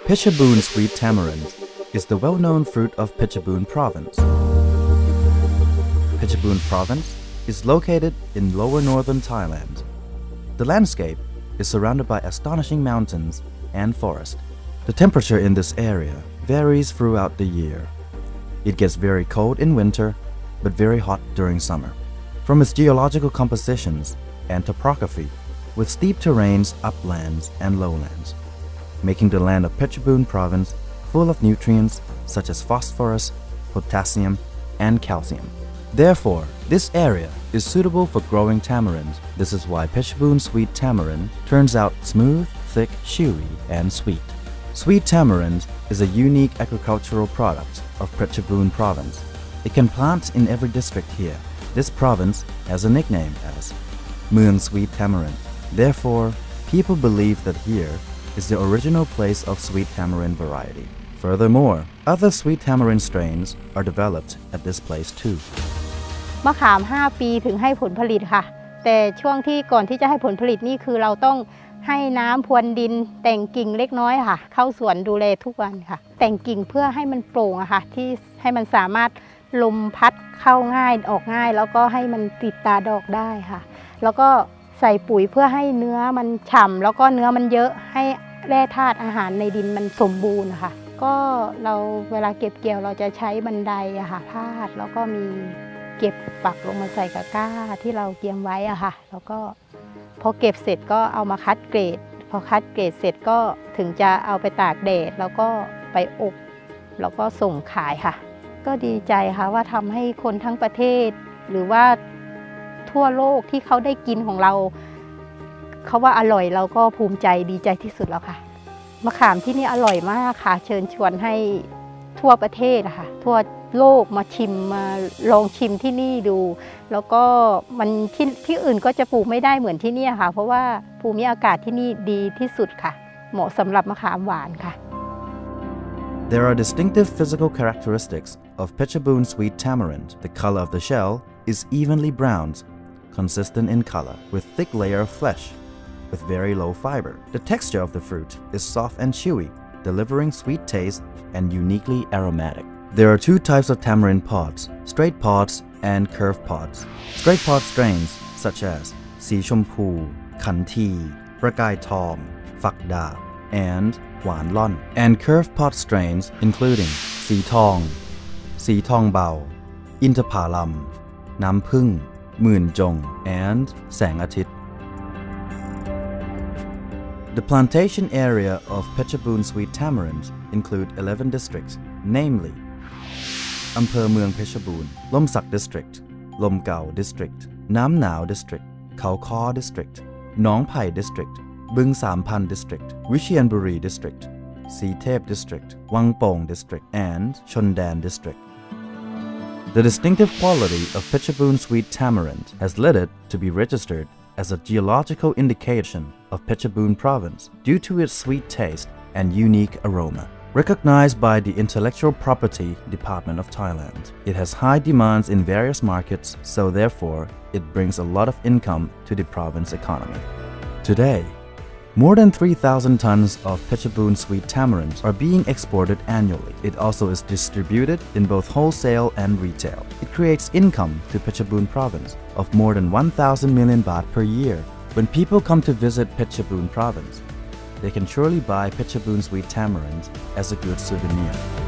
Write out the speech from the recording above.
Phetchabun sweet tamarind is the well-known fruit of Phetchabun province. Phetchabun province is located in lower northern Thailand. The landscape is surrounded by astonishing mountains and forest. The temperature in this area varies throughout the year. It gets very cold in winter, but very hot during summer. From its geological compositions and topography, with steep terrains, uplands, and lowlands, making the land of Phetchabun province full of nutrients such as phosphorus, potassium, and calcium. Therefore, this area is suitable for growing tamarind. This is why Phetchabun sweet tamarind turns out smooth, thick, chewy, and sweet. Sweet tamarind is a unique agricultural product of Phetchabun province. It can plant in every district here. This province has a nickname as Mueang Sweet Tamarind. Therefore, people believe that here is the original place of sweet tamarind variety. Furthermore, other sweet tamarind strains are developed at this place too. มะขาม5 ปีถึงให้ผลผลิตค่ะแต่ช่วงที่ก่อนที่จะให้ผลผลิตนี่คือเราต้องให้น้ำพรวนดินแต่งกิ่งเล็กน้อยค่ะเข้าสวนดูแลทุกวันค่ะแต่งกิ่งเพื่อให้มันโปร่งอะค่ะที่ให้มันสามารถลมพัดเข้าง่ายออกง่ายแล้วก็ให้มันติดตาดอกได้ค่ะแล้วก็ใส่ปุ๋ยเพื่อให้เนื้อมันฉ่ำแล้วก็เนื้อมันเยอะให้แร่ธาตุอาหารในดินมันสมบูรณ์ค่ะก็เราเวลาเก็บเกี่ยวเราจะใช้บันไดอะค่ะพาดแล้วก็มีเก็บฝักลงมาใส่กะก้าที่เราเตรียมไว้อะค่ะแล้วก็พอเก็บเสร็จก็เอามาคัดเกรดพอคัดเกรดเสร็จก็ถึงจะเอาไปตากแดดแล้วก็ไปอบแล้วก็ส่งขายค่ะก็ดีใจค่ะว่าทำให้คนทั้งประเทศหรือว่าทั่วโลกที่เขาได้กินของเราเขาว่าอร่อยเราก็ภูมิใจดีใจที่สุดแล้วค่ะมะขามที่นี่อร่อยมากค่ะเชิญชวนให้ทั่วประเทศค่ะทั่วโลกมาชิมมาลองชิมที่นี่ดูแล้วก็มันที่อื่นก็จะปลูกไม่ได้เหมือนที่นี่ค่ะเพราะว่าภูมิอากาศที่นี่ดีที่สุดค่ะเหมาะสำหรับมะขามหวานค่ะ There are distinctive physical characteristics of Phetchabun sweet tamarind. The color of the shell is evenly browned, consistent in color, with thick layer of flesh, with very low fiber. The texture of the fruit is soft and chewy, delivering sweet taste and uniquely aromatic. There are two types of tamarind pods, straight pods and curved pods. Straight pod strains such as Si Chompu, Kanti, Prakai Tong, Fakda, and Hwan Lon, and curved pod strains including Si Tong, Si Tong Bao, Intapalam, Nam Phung, Moon Jong, and Sang Atit. The plantation area of Phetchabun sweet tamarind include 11 districts, namely Ampher Mueang Phetchabun, Lomsak District, Lom Gao District, Nam Nao District, Khao Khaw District, Nong Pai District, Bung Sampan District, Vichianburi District, Si Thep District, Wang Pong District, and Chondan District. The distinctive quality of Phetchabun sweet tamarind has led it to be registered as a geological indication of Phetchabun province due to its sweet taste and unique aroma. Recognized by the Intellectual Property Department of Thailand, it has high demands in various markets, so therefore it brings a lot of income to the province economy. Today, more than 3,000 tons of Phetchabun sweet tamarind are being exported annually. It also is distributed in both wholesale and retail. It creates income to Phetchabun province of more than 1,000 million baht per year. When people come to visit Phetchabun province, they can surely buy Phetchabun sweet tamarind as a good souvenir.